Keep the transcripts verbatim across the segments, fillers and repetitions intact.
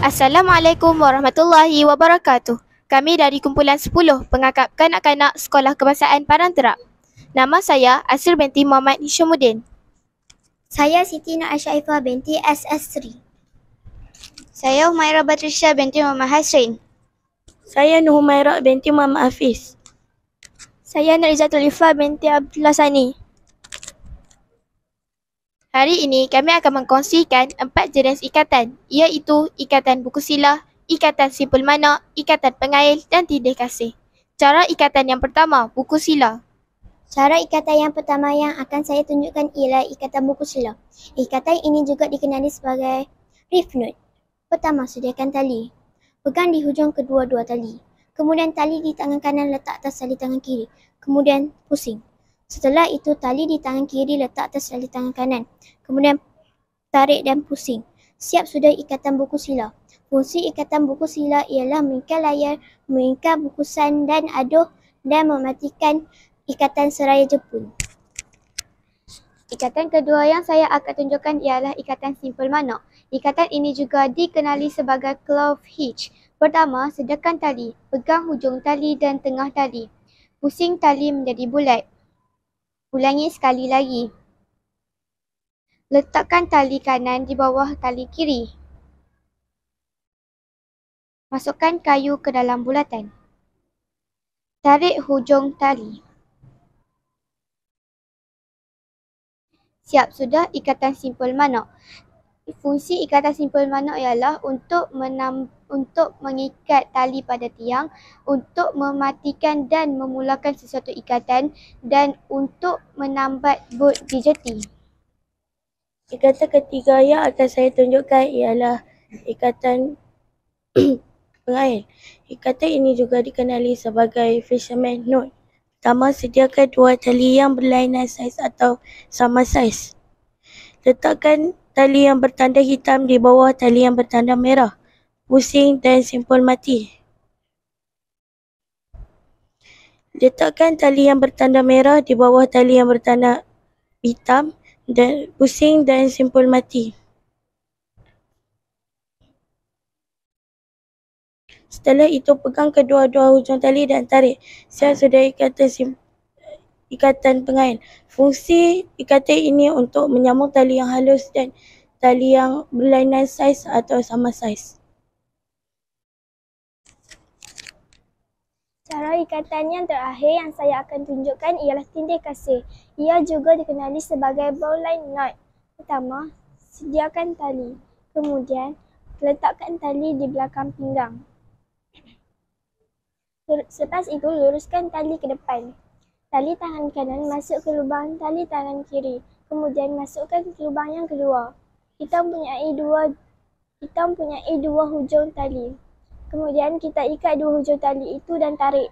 Assalamualaikum warahmatullahi wabarakatuh. Kami dari kumpulan sepuluh pengakap kanak-kanak Sekolah Kebangsaan Padang Terap. Nama saya Asir binti Muhammad Hishamuddin. Saya Siti Nur Asyaifah binti S S Sri. Saya Humaira Batrisha binti Muhammad Hasrin. Saya Nur Humaira binti Muhammad Hafiz. Saya Nur Izzatul Ifah binti Abdullah Sani. Hari ini kami akan mengkongsikan empat jenis ikatan, iaitu ikatan buku sila, ikatan simpul mana, ikatan pengail dan tindih kasih. Cara ikatan yang pertama, buku sila. Cara ikatan yang pertama yang akan saya tunjukkan ialah ikatan buku sila. Ikatan ini juga dikenali sebagai reef knot. Pertama, sediakan tali. Pegang di hujung kedua-dua tali. Kemudian tali di tangan kanan letak atas tali tangan kiri. Kemudian pusing. Setelah itu tali di tangan kiri letak atas tali tangan kanan. Kemudian tarik dan pusing. Siap sudah ikatan buku sila. Fungsi ikatan buku sila ialah mengikat layar, mengikat bukusan dan aduh dan mematikan ikatan seraya jepun. Ikatan kedua yang saya akan tunjukkan ialah ikatan simpul mana. Ikatan ini juga dikenali sebagai clove hitch. Pertama, sediakan tali. Pegang hujung tali dan tengah tali. Pusing tali menjadi bulat. Ulangi sekali lagi. Letakkan tali kanan di bawah tali kiri. Masukkan kayu ke dalam bulatan. Tarik hujung tali. Siap sudah ikatan simpul mana. Fungsi ikatan simpul mana ialah untuk menam, untuk mengikat tali pada tiang, untuk mematikan dan memulakan sesuatu ikatan dan untuk menambat bot di jeti. Ikatan ketiga yang akan saya tunjukkan ialah ikatan pengail. Ikatan ini juga dikenali sebagai fisherman knot. Pertama, sediakan dua tali yang berlainan saiz atau sama saiz. Letakkan tali yang bertanda hitam di bawah tali yang bertanda merah. Pusing dan simpul mati. Letakkan tali yang bertanda merah di bawah tali yang bertanda hitam dan pusing dan simpul mati. Setelah itu pegang kedua-dua hujung tali dan tarik. Siap sudah ikatan sim- ikatan pengail. Fungsi ikatan ini untuk menyambung tali yang halus dan tali yang berlainan saiz atau sama saiz. Cara ikatan yang terakhir yang saya akan tunjukkan ialah tindih kasih. Ia juga dikenali sebagai bowline knot. Pertama, sediakan tali. Kemudian, letakkan tali di belakang pinggang. Selepas itu, luruskan tali ke depan. Tali tangan kanan masuk ke lubang tali tangan kiri. Kemudian masukkan ke lubang yang kedua. Kita mempunyai dua, kita mempunyai dua hujung tali. Kemudian kita ikat dua hujung tali itu dan tarik.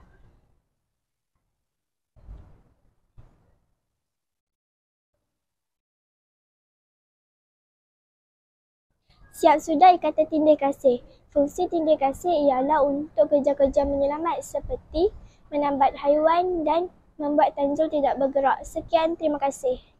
Siap sudah ikatan tindih kasih. Fungsi tindih kasih ialah untuk kerja-kerja menyelamat seperti menambat haiwan dan membuat tanjul tidak bergerak. Sekian, terima kasih.